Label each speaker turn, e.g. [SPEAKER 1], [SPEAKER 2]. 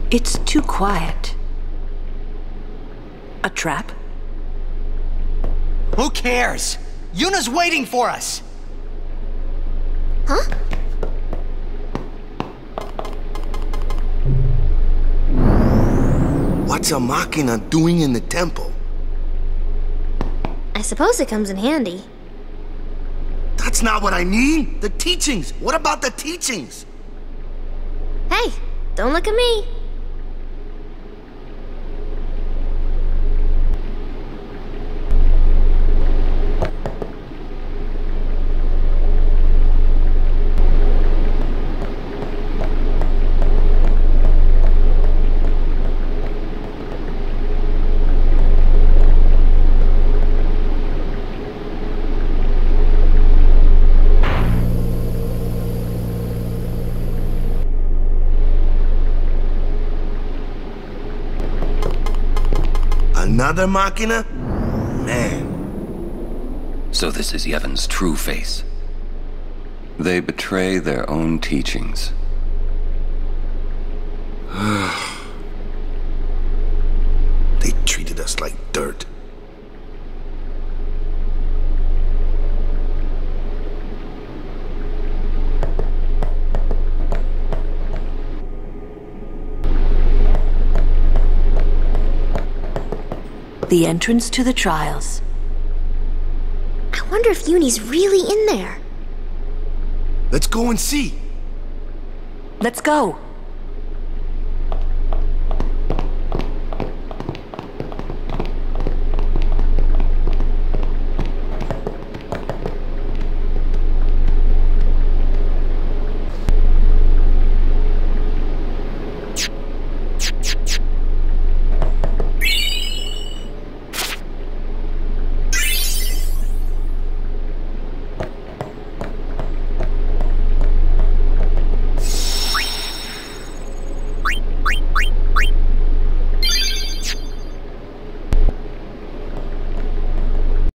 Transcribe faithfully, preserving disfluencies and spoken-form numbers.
[SPEAKER 1] It's too quiet. A trap?
[SPEAKER 2] Who cares? Yuna's waiting for us!
[SPEAKER 3] Huh?
[SPEAKER 4] What's a Machina doing in the temple?
[SPEAKER 3] I suppose it comes in handy.
[SPEAKER 4] That's not what I mean! The teachings! What about the teachings?
[SPEAKER 3] Hey, don't look at me.
[SPEAKER 4] Another Machina? Man.
[SPEAKER 5] So this is Yevon's true face. They betray their own teachings.
[SPEAKER 4] They treated us like dirt.
[SPEAKER 1] The entrance to the trials.
[SPEAKER 3] I wonder if Yunie's really in there.
[SPEAKER 4] Let's go and see.
[SPEAKER 1] Let's go.